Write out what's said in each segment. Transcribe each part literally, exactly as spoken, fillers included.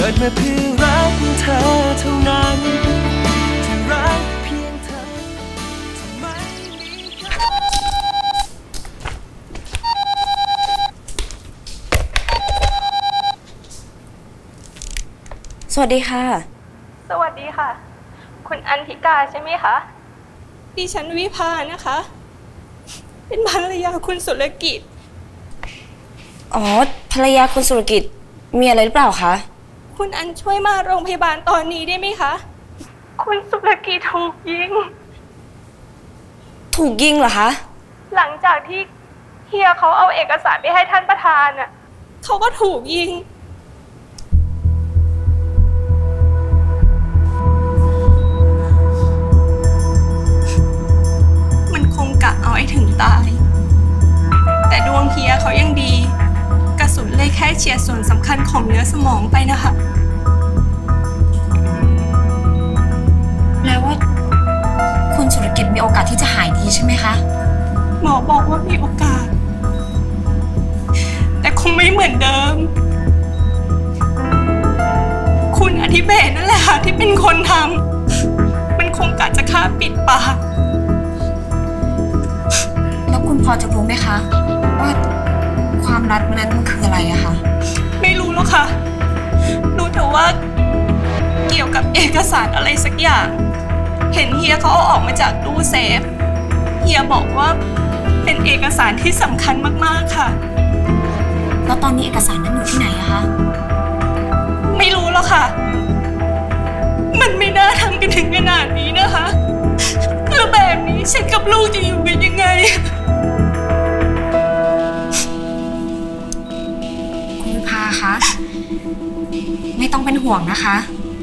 กิดมาเพื่อรักเธอเท่านั้นที่รักเพียงเธอจะไม่มีใครสวัสดีค่ะสวัสดีค่ะคุณอันธิกาใช่ไหมคะดิฉันวิภานะคะเป็นภรรยาคุณสุรกิจอ๋อภรรยาคุณสุรกิจมีอะไรหรือเปล่าคะคุณอันช่วยมาโรงพยาบาลตอนนี้ได้ไหมคะคุณสุรกิจถูกยิงถูกยิงเหรอคะหลังจากที่เฮียเขาเอาเอกสารไปให้ท่านประธานน่ะเขาก็ถูกยิงมันคงกะเอาให้ถึงตายแต่ดวงเฮียเขายังดีกระสุนเลยแค่เฉียดส่วนสำคัญของเนื้อสมองไปนะคะแปลว่าคุณสุรกิจมีโอกาสที่จะหายดีใช่ไหมคะหมอบอกว่ามีโอกาสแต่คงไม่เหมือนเดิมคุณอธิเบศนั่นแหละค่ะที่เป็นคนทำมันคงกะจะฆ่าปิดปากแล้วคุณพอจะรู้ไหมคะว่าความลับนั้นมันคืออะไรอะคะไม่รู้หรอกค่ะรู้แต่ว่าเกี่ยวกับเอกสารอะไรสักอย่างเห็นเฮียเขาเอาออกมาจากตู้เซฟเฮียบอกว่าเป็นเอกสารที่สำคัญมากๆค่ะแล้วตอนนี้เอกสารนั้นอยู่ที่ไหนอะคะไม่รู้หรอกค่ะมันไม่น่าทำกันถึงขนาดนี้นะคะแล้วแบบนี้ฉันกับลูกจะอยู่กันยังไงคุณวิภาคะไม่ต้องเป็นห่วงนะคะ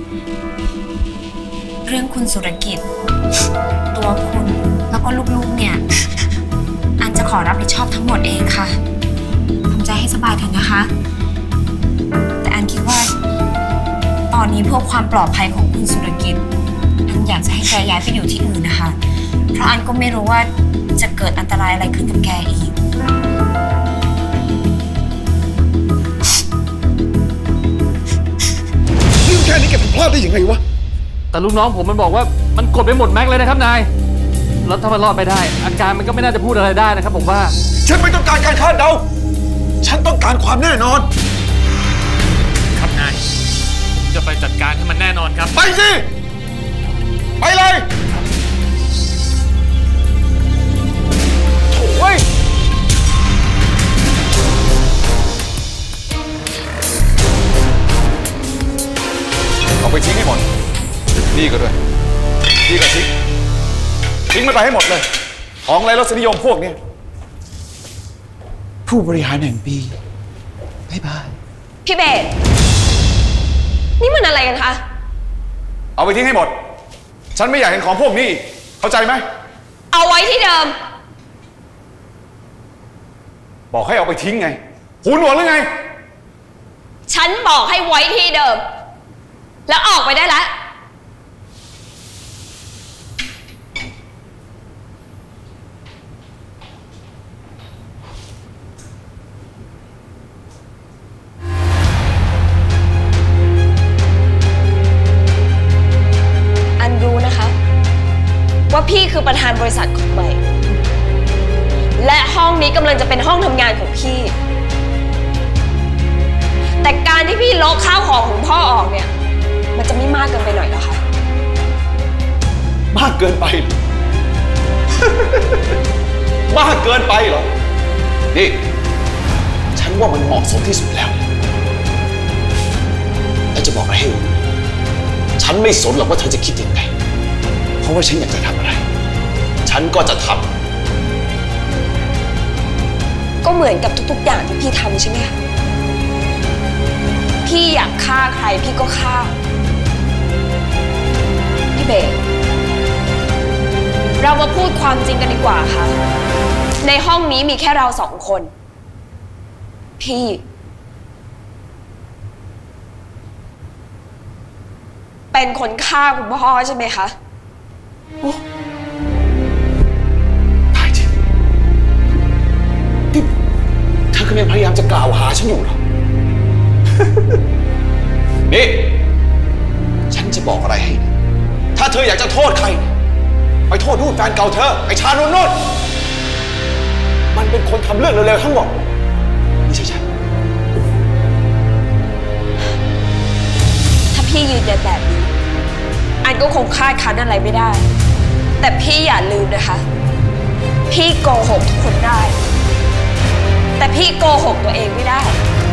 เรื่องคุณสุรกิจตัวคุณแล้วก็ลูกๆเนี่ยอันจะขอรับผิดชอบทั้งหมดเองค่ะทำใจให้สบายเถอะนะคะแต่อันคิดว่าตอนนี้เพื่อความปลอดภัยของคุณสุรกิจอันอยากจะให้แกย้ายไปอยู่ที่อื่นนะคะเพราะอันก็ไม่รู้ว่าจะเกิดอันตรายอะไรขึ้นกับแกอีกเรื่องแค่นี้แกผิดพลาดได้ยังไงวะแต่ลูกน้องผมมันบอกว่ามันกดไปหมดแม็กเลยนะครับนายแล้วถ้ามันรอดไปได้อาการมันก็ไม่น่าจะพูดอะไรได้นะครับผมว่าฉันไม่ต้องการการคาดเดาฉันต้องการความแน่นอนครับนายจะไปจัดการให้มันแน่นอนครับไปสิไปเลยโถ่เอาไปทิ้งให้หมดนี่ก็ด้วยนี่ก็ทิ้งทิ้งมันไปให้หมดเลยของไรรสนิยมพวกนี้ผู้บริหารแห่งปีบ๊ายบายพี่เบสนี่มันอะไรกันคะเอาไปทิ้งให้หมดฉันไม่อยากเห็นของพวกนี้เข้าใจไหมเอาไว้ที่เดิมบอกให้เอาไปทิ้งไงหูหนวกหรือไงฉันบอกให้ไว้ที่เดิมแล้วออกไปได้แล้วว่าพี่คือประธานบริษัทของใหม่และห้องนี้กำลังจะเป็นห้องทำงานของพี่แต่การที่พี่ลบข้าวของของพ่อออกเนี่ยมันจะไม่มากเกินไปหน่อยหรอคะมากเกินไป มากเกินไปเหรอนี่ฉันว่ามันเหมาะสมที่สุดแล้วและจะบอกอะไรให้รู้ฉันไม่สนหรอกว่าเธอจะคิดยังไงเพราะว่าฉันอยากจะทำอะไรฉันก็จะทำก็เหมือนกับทุกๆอย่างที่พี่ทำใช่ไหมคะพี่อยากฆ่าใครพี่ก็ฆ่าพี่เบสเรามาพูดความจริงกันดีกว่าค่ะในห้องนี้มีแค่เราสองคนพี่เป็นคนฆ่าคุณพ่อใช่ไหมคะตายจริงนี่เธอกำลังพยายามจะกล่าวหาฉันอยู่เหรอนี่ฉันจะบอกอะไรให้ถ้าเธออยากจะโทษใครไปโทษนู่นแฟนเก่าเธอไอ้ชาโน่นนู่นมันเป็นคนทำเรื่องเร็วๆทั้งหมดไม่ใช่ฉันถ้าพี่ยืนยันแบบนี้อันก็คงคาดคั้นอะไรไม่ได้แต่พี่อย่าลืมนะคะพี่โกหกทุกคนได้แต่พี่โกหกตัวเองไม่ได้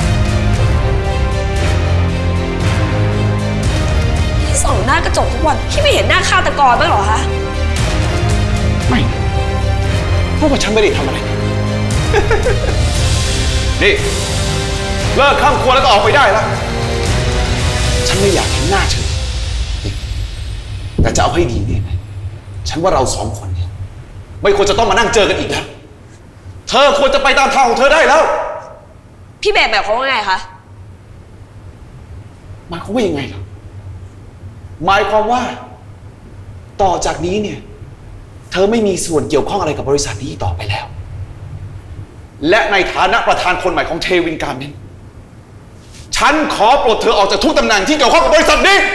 พี่ส่องหน้ากระจกทุกวันพี่ไม่เห็นหน้าฆาตกรบ้างเหรอคะไม่เพราะว่าฉันไม่ได้ทำอะไร นี่เลิกข้ามครัวแล้วก็ออกไปได้แล้วฉันไม่อยากเห็นหน้าเธอแต่จะเอาให้ดีนี่ฉันว่าเราสองคนเนี่ยไม่ควรจะต้องมานั่งเจอกันอีกแล้วเธอควรจะไปตามทางของเธอได้แล้วพี่แบบแบบเขาว่าไงคะหมายความว่ายังไงล่ะหมายความว่าต่อจากนี้เนี่ยเธอไม่มีส่วนเกี่ยวข้องอะไรกับบริษัทนี้ต่อไปแล้วและในฐานะประธานคนใหม่ของเทวินการ์เมนต์ฉันขอปลดเธอออกจากทุกตำแหน่งที่เกี่ยวข้องกับบริษัทนี้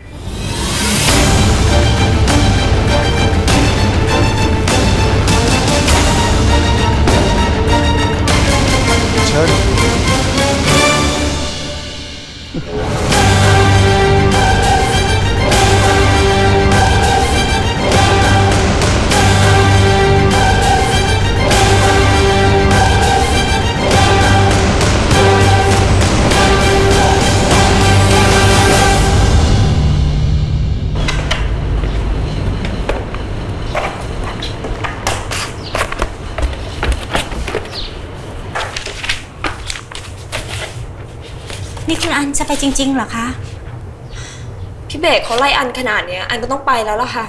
เชิญนี่คุณอันจะไปจริงๆเหรอคะพี่เบกเขาไล่อันขนาดนี้อันก็ต้องไปแล้วล่ะค่ะ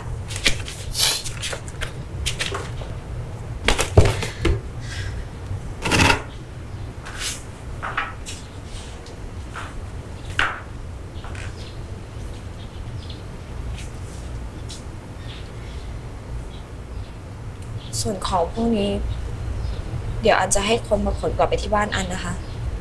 ส่วนของพวกนี้เดี๋ยวอันจะให้คนมาขนกลับไปที่บ้านอันนะคะ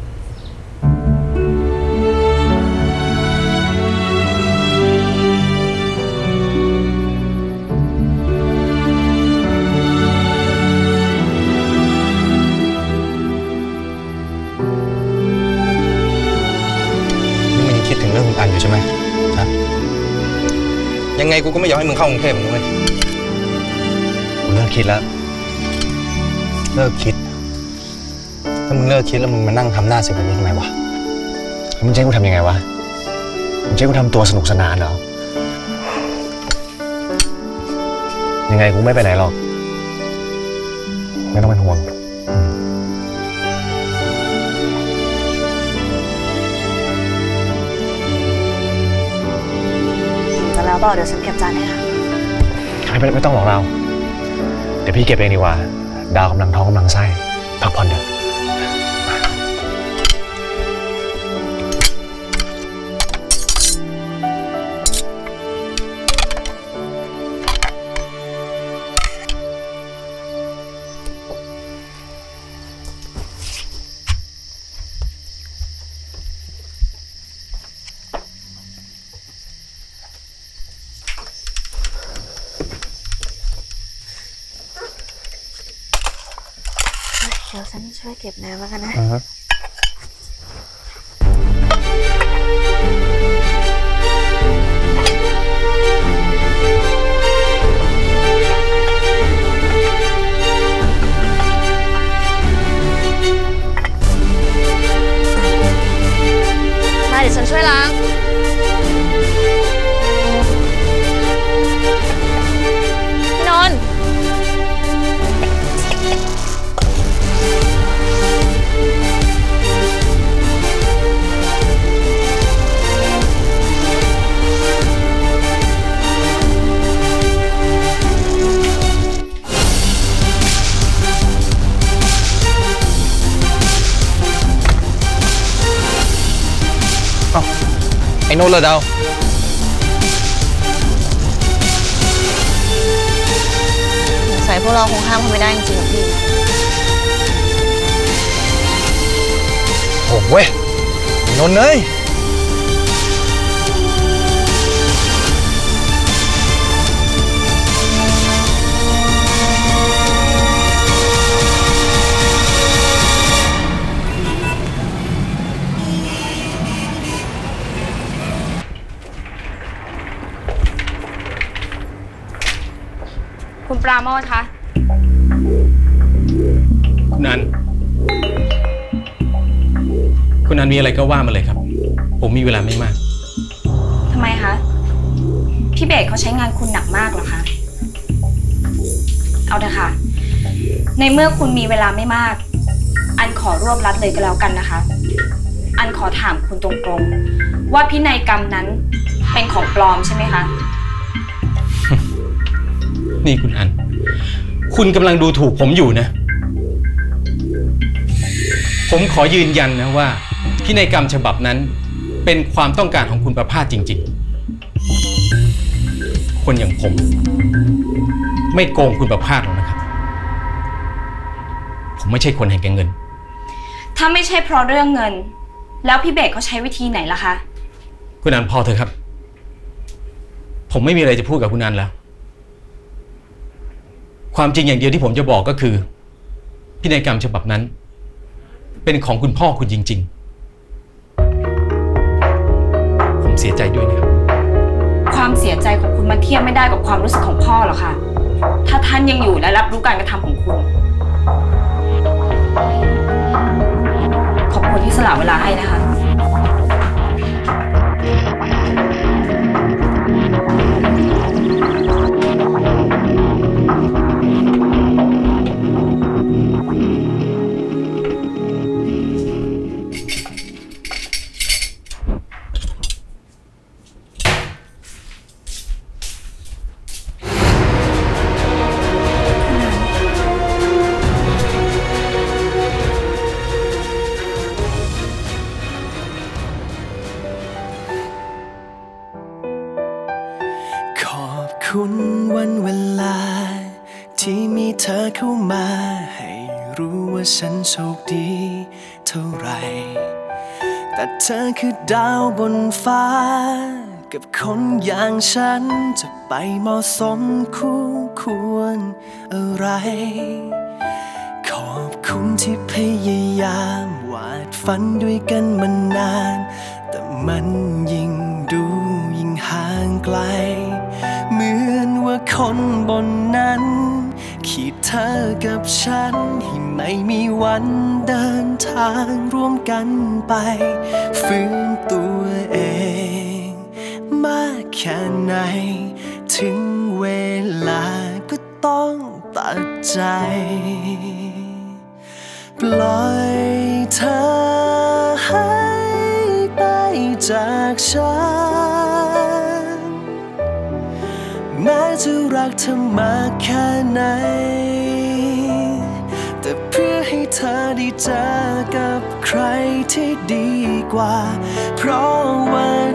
คิดถึงเรื่องคุณอันอยู่ใช่ไหมฮะยังไงกูก็ไม่ยอมให้มึงเข้ากรุงเทพมึงด้วยกูเลิกคิดแล้วเลิกคิดถ้ามึงเลิกคิดแล้วมึงมานั่งทำหน้าเสียแบบนี้ทำไมวะมึงจะให้กูทำยังไงวะมึงจะให้กูทำตัวสนุกสนานเหรอยังไงกูไม่ไปไหนหรอกไม่ต้องเป็นห่วงแล้วบอกเดี๋ยวฉันเก็บจานให้ค่ะไม่ไม่ต้องหรอกเราเดี๋ยวพี่เก็บเองดีกว่าดาวกำลังท้องกำลังไส้พักผ่อนเถอะเดี๋ยวฉันช่วยเก็บน้ำแล้วกันนะมาเดี๋ยวฉันช่วยล้างพี่นนท์ไอ้โน้ตเลยดาวใส่พวกเราคงห้ามเขาไม่ได้จริงๆพี่โอ้เว้ยนนท์เอ้ยคุณปราโมทย์คะคุณนันคุณนันมีอะไรก็ว่ามาเลยครับผมมีเวลาไม่มากทำไมคะพี่เบสเขาใช้งานคุณหนักมากเหรอคะเอาเถอะค่ะในเมื่อคุณมีเวลาไม่มากอันขอรวบรัดเลยก็แล้วกันนะคะอันขอถามคุณตรงๆว่าพินัยกรรมนั้นเป็นของปลอมใช่ไหมคะนี่คุณอันคุณกำลังดูถูกผมอยู่นะผมขอยืนยันนะว่าพินัยกรรมฉบับนั้นเป็นความต้องการของคุณประภาสจริงๆคนอย่างผมไม่โกงคุณประภาสหรอกนะครับผมไม่ใช่คนเห็นแก่เงินถ้าไม่ใช่เพราะเรื่องเงินแล้วพี่เบสเขาใช้วิธีไหนล่ะคะคุณอันพอเถอะครับผมไม่มีอะไรจะพูดกับคุณอันแล้วความจริงอย่างเดียวที่ผมจะบอกก็คือพินัยกรรมฉบับนั้นเป็นของคุณพ่อคุณจริงๆผมเสียใจด้วยนะครับความเสียใจของคุณมันเทียบไม่ได้กับความรู้สึกของพ่อหรอกค่ะถ้าท่านยังอยู่และรับรู้การกระทำของคุณขอบคุณที่สละเวลาให้นะคะคุณวันเวลาที่มีเธอเข้ามาให้รู้ว่าฉันโชคดีเท่าไรแต่เธอคือดาวบนฟ้ากับคนอย่างฉันจะไปเหมาะสมคู่ควรอะไรขอบคุณที่พยายามวาดฝันด้วยกันมานานแต่มันยิ่งดูยิ่งห่างไกลเหมือนว่าคนบนนั้นขีดเธอกับฉันให้ไม่มีวันเดินทางร่วมกันไปฝืนตัวเองมากแค่ไหนถึงเวลาก็ต้องตัดใจปล่อยเธอให้ไปจากฉันแม้จะรักเธอมากแค่ไหนแต่เพื่อให้เธอได้เจอกับใครที่ดีกว่าเพราะว่า